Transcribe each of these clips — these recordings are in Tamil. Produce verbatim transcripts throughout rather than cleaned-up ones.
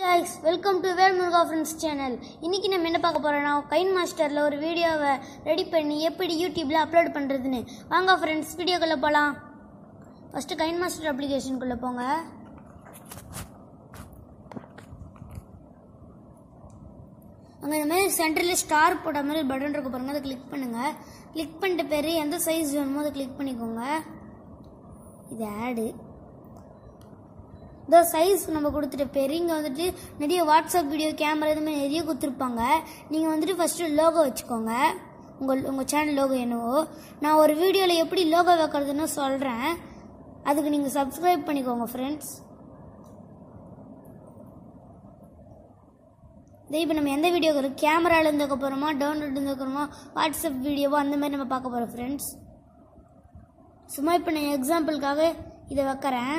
guys, welcome to Well Muruga Friends channel. இன்னைக்கு நம்ம என்ன பார்க்க போறோம்னா KineMasterல ஒரு வீடியோவை ரெடி பண்ணி எப்படி YouTubeல அப்லோட் பண்றதுன்னு. வாங்க फ्रेंड्स வீடியோக்குள்ள போலாம். ஃபர்ஸ்ட் KineMaster அப்ளிகேஷன் குள்ள போங்க. அங்க இந்த மாதிரி சென்டர்ல ஸ்டார் போட்ட மாதிரி பட்டன் இருக்கு பாருங்க, அதை கிளிக் பண்ணுங்க. கிளிக் பண்ணிட்ட பிறகு எந்த சைஸ் வேணுமோ அதை கிளிக் பண்ணிக்கோங்க. இது ஆட் இந்த சைஸ் நம்ம கொடுத்துட்ட பேர் இங்கே வந்துட்டு நிறைய வாட்ஸ்அப் வீடியோ கேமரா இது மாதிரி நிறைய கொடுத்துருப்பாங்க. நீங்கள் வந்துட்டு ஃபஸ்ட்டு லோகோ வச்சுக்கோங்க. உங்கள் உங்கள் சேனல் லோகோ என்னவோ நான் ஒரு வீடியோவில் எப்படி லோகோ வைக்கிறதுன்னு சொல்கிறேன். அதுக்கு நீங்கள் சப்ஸ்கிரைப் பண்ணிக்கோங்க ஃப்ரெண்ட்ஸ். இதே இப்போ நம்ம எந்த வீடியோ கேமராவில் இருந்துக்க போகிறோமா டவுன்லோட் இருந்துக்கிறோமா வாட்ஸ்அப் வீடியோவோ அந்த மாதிரி நம்ம பார்க்க போகிறோம் ஃப்ரெண்ட்ஸ். சும்மா இப்போ நான் எக்ஸாம்பிளுக்காக இதை வைக்கிறேன்.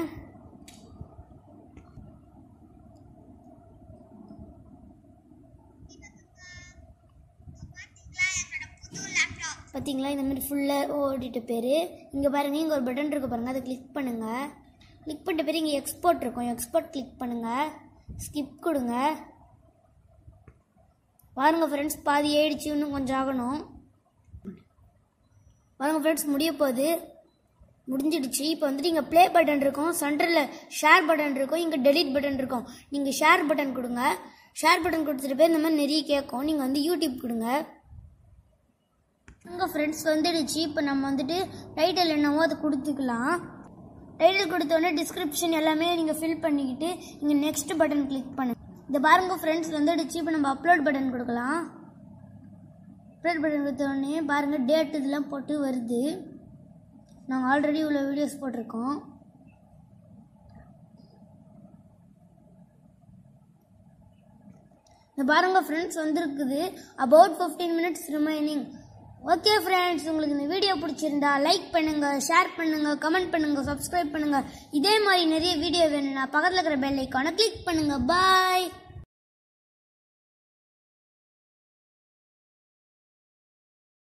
பார்த்தீங்களா, இந்த மாதிரி ஃபுல்லாக ஓடிட்டு பேர் இங்கே பாருங்கள். இங்கே ஒரு பட்டன் இருக்குது பாருங்கள், அதை கிளிக் பண்ணுங்கள். கிளிக் பண்ணிட்ட பேர் இங்கே எக்ஸ்போர்ட் இருக்கும், எக்ஸ்போர்ட் கிளிக் பண்ணுங்கள். ஸ்கிப் கொடுங்க. பாருங்கள் ஃப்ரெண்ட்ஸ், பாதி ஏடிச்சு இன்னும் கொஞ்சம் ஆகணும். பாருங்கள் ஃப்ரெண்ட்ஸ், முடிய போகுது, முடிஞ்சிடுச்சு. இப்போ வந்துட்டு இங்கே ப்ளே பட்டன் இருக்கும், சென்டரில் ஷேர் பட்டன் இருக்கும், இங்கே டெலிட் பட்டன் இருக்கும். நீங்கள் ஷேர் பட்டன் கொடுங்க. ஷேர் பட்டன் கொடுத்துட்டு போய் இந்த மாதிரி நிறைய கேட்கும். நீங்கள் வந்து யூடியூப் கொடுங்க. உங்கள் ஃப்ரெண்ட்ஸ் வந்துடுச்சு. இப்போ நம்ம வந்துட்டு டைட்டில் என்னவோ அதை கொடுத்துக்கலாம். டைட்டில் கொடுத்தோடனே டிஸ்கிரிப்ஷன் எல்லாமே நீங்கள் ஃபில் பண்ணிக்கிட்டு இங்கே நெக்ஸ்ட் பட்டன் கிளிக் பண்ணுங்க. இந்த பாருங்கள் ஃப்ரெண்ட்ஸ் வந்துடுச்சு. இப்போ நம்ம அப்லோட் பட்டன் கொடுக்கலாம். அப்லோட் பட்டன் கொடுத்தோடனே பாருங்கள் டேட் இதெல்லாம் போட்டு வருது. நாங்கள் ஆல்ரெடி உள்ள வீடியோஸ் போட்டிருக்கோம். இந்த பாருங்கள் ஃப்ரெண்ட்ஸ் வந்துருக்குது. About fifteen minutes remaining. Okay friends, உங்களுக்கு இந்த வீடியோ பிடிச்சிருந்தா லைக் பண்ணுங்கள், ஷேர் பண்ணுங்கள், கமெண்ட் பண்ணுங்கள், சப்ஸ்கிரைப் பண்ணுங்கள். இதே மாதிரி நிறைய வீடியோ வேணும்னா பக்கத்தில் இருக்கிற பெல் ஐக்கானை கிளிக் பண்ணுங்கள். பாய்.